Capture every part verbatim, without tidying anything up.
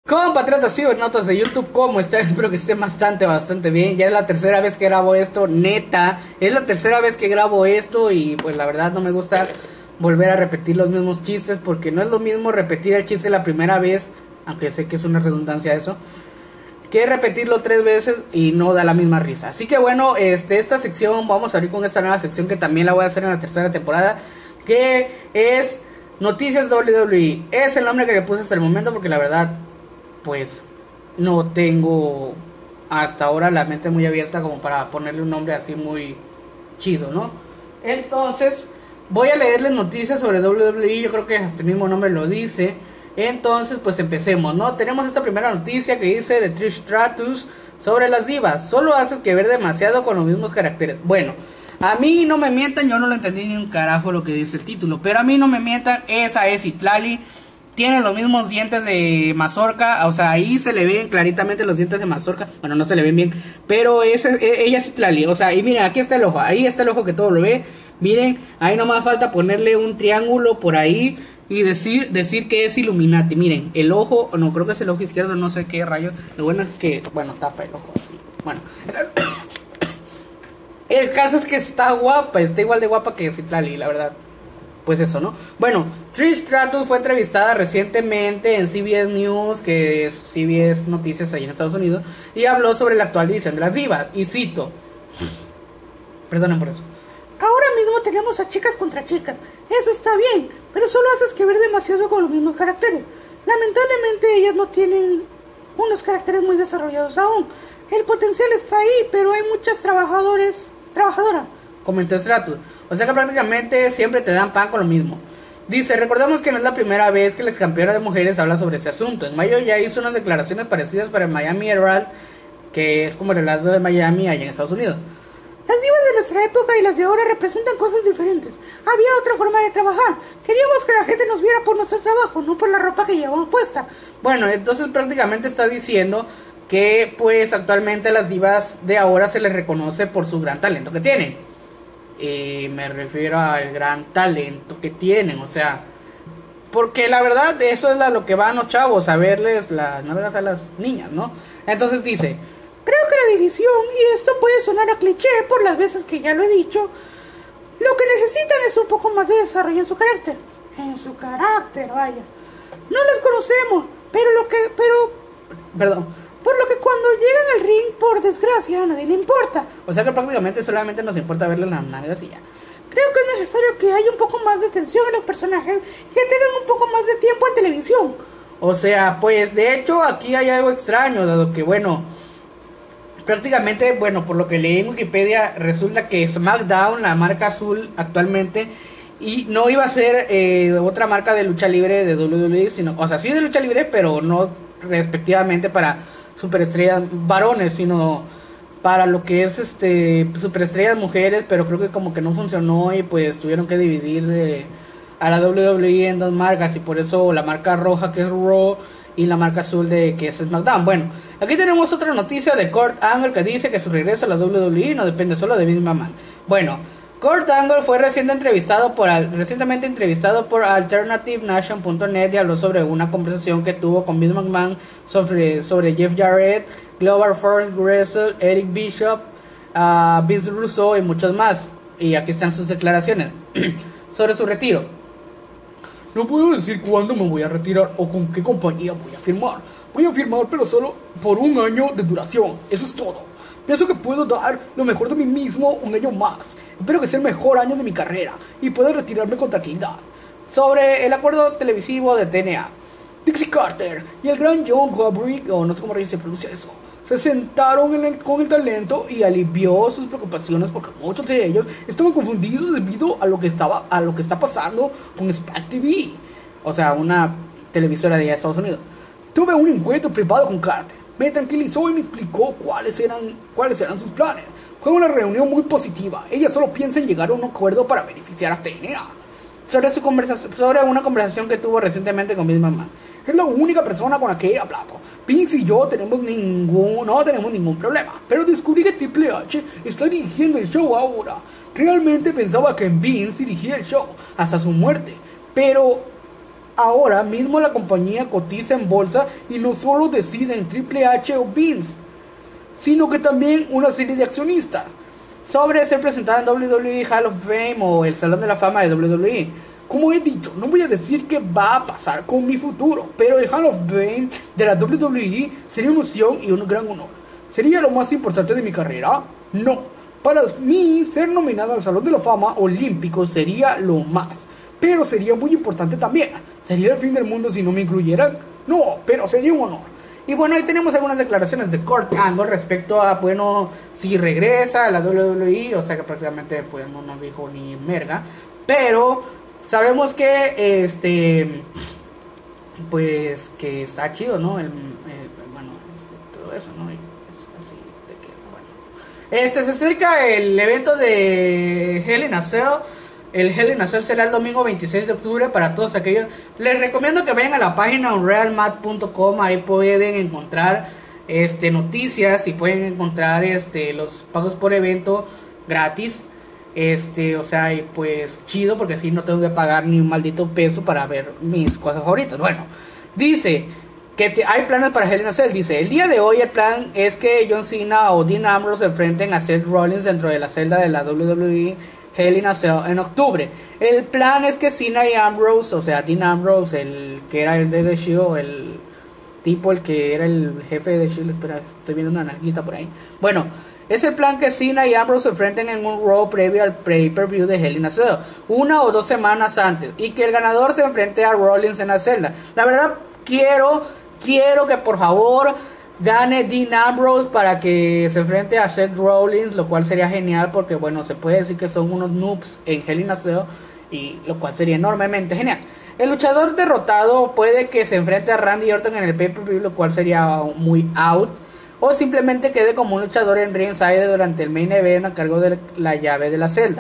Compatriotas cibernotas de YouTube, ¿cómo están? Espero que estén bastante, bastante bien. Ya es la tercera vez que grabo esto, neta. Es la tercera vez que grabo esto y pues la verdad no me gusta volver a repetir los mismos chistes, porque no es lo mismo repetir el chiste la primera vez, aunque sé que es una redundancia eso, que repetirlo tres veces y no da la misma risa. Así que bueno, este, esta sección, vamos a abrir con esta nueva sección que también la voy a hacer en la tercera temporada, que es Noticias doble u doble u E. Es el nombre que le puse hasta el momento porque la verdad, pues no tengo hasta ahora la mente muy abierta como para ponerle un nombre así muy chido, ¿no? Entonces voy a leerles noticias sobre doble u doble u E. Yo creo que hasta el mismo nombre lo dice. Entonces pues empecemos, ¿no? Tenemos esta primera noticia que dice de Trish Stratus sobre las divas: solo haces que ver demasiado con los mismos caracteres. Bueno, a mí no me mientan, yo no lo entendí ni un carajo lo que dice el título, pero a mí no me mientan, esa es Citlali. Tiene los mismos dientes de mazorca, o sea, ahí se le ven claritamente los dientes de mazorca. Bueno, no se le ven bien, pero ese, ella es Citlali, o sea, y miren, aquí está el ojo, ahí está el ojo que todo lo ve. Miren, ahí nomás falta ponerle un triángulo por ahí y decir decir que es Illuminati. Miren, el ojo, no, creo que es el ojo izquierdo, no sé qué rayos. Lo bueno es que, bueno, tapa el ojo así. Bueno, el caso es que está guapa, está igual de guapa que Citlali, la verdad. Pues eso, ¿no? Bueno, Trish Stratus fue entrevistada recientemente en C B S News, que es C B S Noticias allí en Estados Unidos, y habló sobre la actual división de las divas, y cito, perdonen por eso: ahora mismo tenemos a chicas contra chicas, eso está bien, pero solo haces que ver demasiado con los mismos caracteres. Lamentablemente ellas no tienen unos caracteres muy desarrollados aún. El potencial está ahí, pero hay muchas trabajadores, trabajadoras, comentó Stratus. O sea que prácticamente siempre te dan pan con lo mismo. Dice, recordemos que no es la primera vez que la ex campeona de mujeres habla sobre ese asunto. En mayo ya hizo unas declaraciones parecidas para el Miami Herald, que es como el relato de Miami allá en Estados Unidos. Las divas de nuestra época y las de ahora representan cosas diferentes. Había otra forma de trabajar. Queríamos que la gente nos viera por nuestro trabajo, no por la ropa que llevamos puesta. Bueno, entonces prácticamente está diciendo que pues actualmente a las divas de ahora se les reconoce por su gran talento que tienen. Y me refiero al gran talento que tienen, o sea, porque la verdad eso es a lo que van los chavos, a verles las nalgas a las niñas, ¿no? Entonces dice, creo que la división, y esto puede sonar a cliché por las veces que ya lo he dicho, lo que necesitan es un poco más de desarrollo en su carácter. En su carácter, vaya. No las conocemos, pero lo que, pero, perdón, por lo que cuando llegan al ring, por desgracia, a nadie le importa. O sea que prácticamente solamente nos importa verles las nalgas y ya. Creo que es necesario que haya un poco más de atención en los personajes y que tengan un poco más de tiempo en televisión. O sea, pues de hecho aquí hay algo extraño, dado que bueno, prácticamente, bueno, por lo que leí en Wikipedia, resulta que SmackDown, la marca azul actualmente, y no iba a ser eh, otra marca de lucha libre de doble u doble u E, sino, o sea, sí de lucha libre, pero no respectivamente para superestrellas varones, sino para lo que es este superestrellas mujeres, pero creo que como que no funcionó y pues tuvieron que dividir eh, a la doble u doble u E en dos marcas, y por eso la marca roja que es Raw y la marca azul de que es SmackDown. Bueno, aquí tenemos otra noticia de Kurt Angle que dice que su regreso a la doble u doble u E no depende solo de Vince McMahon. Bueno, Kurt Angle fue reciente entrevistado por, recientemente entrevistado por alternative nation punto net y habló sobre una conversación que tuvo con Vince McMahon sobre, sobre Jeff Jarrett, Global Force Wrestle, Eric Bishop, uh, Vince Russo y muchos más. Y aquí están sus declaraciones sobre su retiro. No puedo decir cuándo me voy a retirar o con qué compañía voy a firmar. Voy a firmar, pero solo por un año de duración. Eso es todo. Pienso que puedo dar lo mejor de mí mismo un año más. Espero que sea el mejor año de mi carrera y pueda retirarme con tranquilidad. Sobre el acuerdo televisivo de T N A, Dixie Carter y el gran John Gabrick, o no sé cómo se pronuncia eso, se sentaron en el, con el talento y alivió sus preocupaciones porque muchos de ellos estaban confundidos debido a lo que estaba a lo que está pasando con Spike T V, o sea, una televisora de Estados Unidos. Tuve un encuentro privado con Carter. Me tranquilizó y me explicó cuáles eran, cuáles eran sus planes. Fue una reunión muy positiva. Ella solo piensa en llegar a un acuerdo para beneficiar a T N A. Sobre, su conversación, sobre una conversación que tuvo recientemente con Vince McMahon. Es la única persona con la que he hablado. Vince y yo tenemos ningún, no tenemos ningún problema. Pero descubrí que Triple H está dirigiendo el show ahora. Realmente pensaba que Vince dirigía el show hasta su muerte. Pero Ahora mismo la compañía cotiza en bolsa y no solo decide en Triple H o Vince, sino que también una serie de accionistas sobre ser presentada en W W E Hall of Fame o el Salón de la Fama de W W E. Como he dicho, no voy a decir qué va a pasar con mi futuro, pero el Hall of Fame de la W W E sería una opción y un gran honor. ¿Sería lo más importante de mi carrera? No. Para mí, ser nominada al Salón de la Fama Olímpico sería lo más, pero sería muy importante también. ¿Sería el fin del mundo si no me incluyeran? No, pero sería un honor. Y bueno, ahí tenemos algunas declaraciones de Kurt Angle respecto a, bueno, si regresa a la W W E, o sea que prácticamente pues no nos dijo ni merga, pero sabemos que, este, pues que está chido, ¿no? El, el, bueno, este, todo eso, ¿no? Y es así de que, bueno. Este, se acerca el evento de Hell in a Cell. El Hell in a Cell será el domingo veintiséis de octubre para todos aquellos. Les recomiendo que vayan a la página unreal mat punto com. Ahí pueden encontrar este, noticias y pueden encontrar este, los pagos por evento gratis. Este, o sea, y pues chido porque así no tengo que pagar ni un maldito peso para ver mis cosas favoritas. Bueno, dice que te, hay planes para Hell in a Cell. Dice, el día de hoy el plan es que John Cena o Dean Ambrose se enfrenten a Seth Rollins dentro de la celda de la W W E Hell in a Cell en octubre. El plan es que Cena y Ambrose, o sea, Dean Ambrose, el que era el de The Shield, el tipo, el que era el jefe de The Shield, espera, estoy viendo una narguita por ahí. Bueno, es el plan que Cena y Ambrose se enfrenten en un Raw previo al pay-per-view de Hell in a Cell, una o dos semanas antes, y que el ganador se enfrente a Rollins en la celda. La verdad, quiero, quiero que por favor gane Dean Ambrose para que se enfrente a Seth Rollins, lo cual sería genial porque bueno, se puede decir que son unos noobs en Hell in a Cell, y lo cual sería enormemente genial. El luchador derrotado puede que se enfrente a Randy Orton en el pay-per-view, lo cual sería muy out, o simplemente quede como un luchador en ringside durante el main event a cargo de la llave de la celda.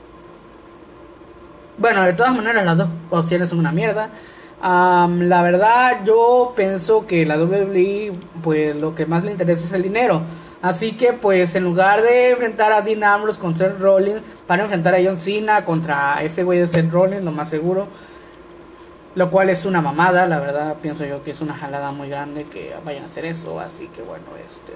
Bueno, de todas maneras las dos opciones son una mierda. Um, la verdad yo pienso que la W W E pues lo que más le interesa es el dinero, así que pues en lugar de enfrentar a Dean Ambrose con Seth Rollins, van a enfrentar a John Cena contra ese güey de Seth Rollins, lo más seguro, lo cual es una mamada. La verdad pienso yo que es una jalada muy grande que vayan a hacer eso, así que bueno, este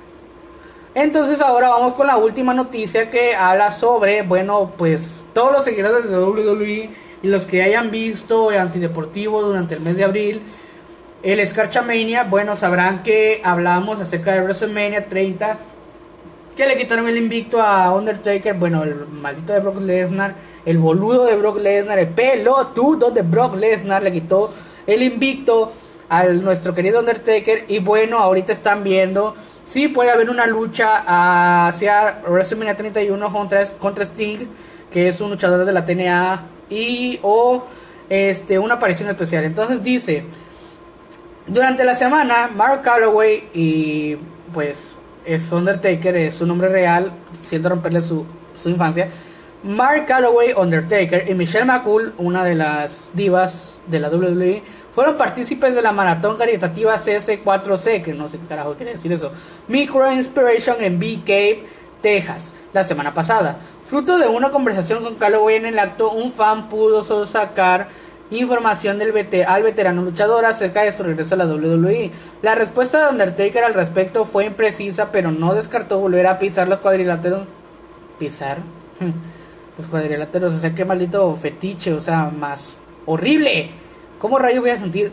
de... entonces ahora vamos con la última noticia que habla sobre, bueno, pues todos los seguidores de W W E y los que hayan visto Antideportivo durante el mes de abril, el Scarchamania, bueno, sabrán que hablamos acerca de WrestleMania treinta, que le quitaron el invicto a Undertaker, bueno, el maldito de Brock Lesnar, el boludo de Brock Lesnar, el pelotudo de Brock Lesnar le quitó el invicto a nuestro querido Undertaker. Y bueno, ahorita están viendo si puede haber una lucha hacia WrestleMania treinta y uno contra, contra Sting, que es un luchador de la T N A, y o este una aparición especial. Entonces dice, durante la semana Mark Calaway, y pues es Undertaker, es su nombre real, siento romperle su, su infancia, Mark Calaway, Undertaker, y Michelle McCool, una de las divas de la W W E, fueron partícipes de la maratón caritativa C S cuatro C, que no sé qué carajo quiere decir eso, Micro Inspiration en Bee Cave, Texas, la semana pasada. Fruto de una conversación con Calaway en el acto, un fan pudo sacar información del vete al veterano luchador acerca de su regreso a la W W E. La respuesta de Undertaker al respecto fue imprecisa, pero no descartó volver a pisar los cuadriláteros. ¿Pisar? Los cuadriláteros, o sea, qué maldito fetiche, o sea, más horrible. ¿Cómo rayos voy a sentir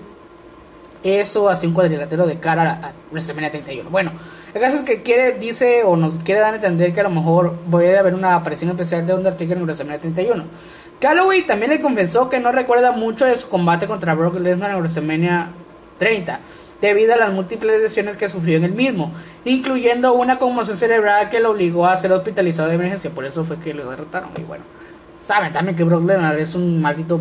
eso hacia un cuadrilátero de cara a, a WrestleMania treinta y uno? Bueno, el caso es que quiere, dice, o nos quiere dar a entender que a lo mejor puede haber una aparición especial de Undertaker en WrestleMania treinta y uno. Calaway también le confesó que no recuerda mucho de su combate contra Brock Lesnar en WrestleMania treinta, debido a las múltiples lesiones que sufrió en el mismo, incluyendo una conmoción cerebral que lo obligó a ser hospitalizado de emergencia. Por eso fue que lo derrotaron. Y bueno, saben también que Brock Lesnar es un maldito,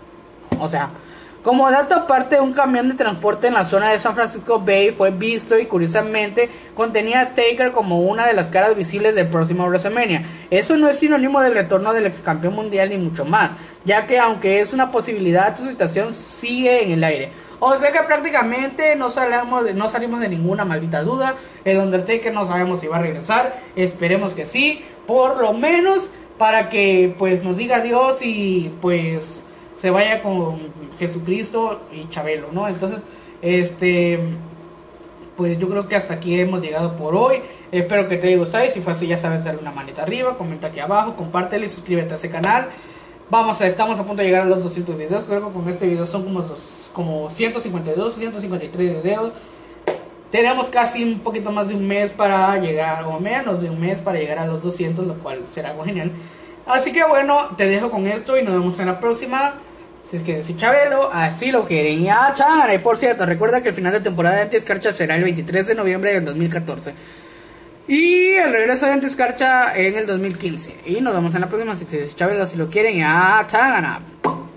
o sea, como dato aparte, un camión de transporte en la zona de San Francisco Bay fue visto y curiosamente contenía a Taker como una de las caras visibles del próximo WrestleMania. Eso no es sinónimo del retorno del ex campeón mundial ni mucho más, ya que aunque es una posibilidad, su situación sigue en el aire. O sea que prácticamente no salimos de, no salimos de ninguna maldita duda. El Undertaker no sabemos si va a regresar, esperemos que sí, por lo menos para que pues nos diga adiós y pues se vaya con Jesucristo y Chabelo, ¿no? Entonces, este, pues yo creo que hasta aquí hemos llegado por hoy. Espero que te haya gustado y si fue así ya sabes, darle una manita arriba, comenta aquí abajo, compártelo y suscríbete a ese canal. Vamos a, estamos a punto de llegar a los doscientos videos. Creo que con este video son como, dos, como ciento cincuenta y dos, ciento cincuenta y tres videos. Tenemos casi un poquito más de un mes para llegar, o menos de un mes para llegar a los doscientos, lo cual será algo genial. Así que bueno, te dejo con esto y nos vemos en la próxima. Si es que si Chabelo así lo quieren. Ya, chan. Y por cierto, recuerda que el final de temporada de Antiescarcha será el veintitrés de noviembre del dos mil catorce. Y el regreso de Antiescarcha en el dos mil quince. Y nos vemos en la próxima. Si es que si Chabelo así lo quieren. Ya, chan.